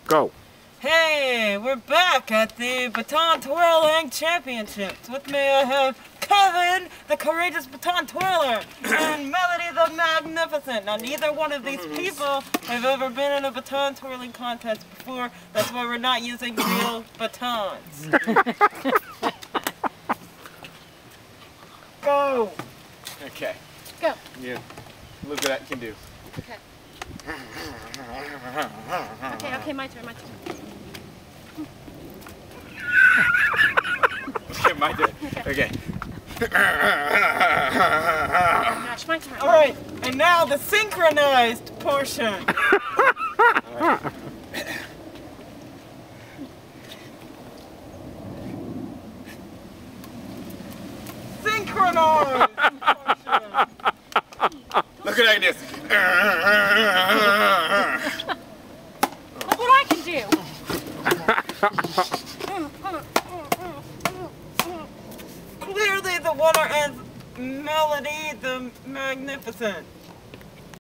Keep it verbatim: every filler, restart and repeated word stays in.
Go. Hey, we're back at the Baton Twirling Championships. With me I have Kevin, the courageous baton twirler, and Melody, the magnificent. Now, neither one of these people have ever been in a baton twirling contest before. That's why we're not using real batons. Go! Okay. Go. Yeah. Look what that can do. Okay. Okay, okay, my turn, my turn. Okay, my turn. Okay. Gosh, my turn. Alright, and now the synchronized portion. Right. Synchronized portion. Look what I can do. Look what I can do. Clearly the winner is Melody the Magnificent.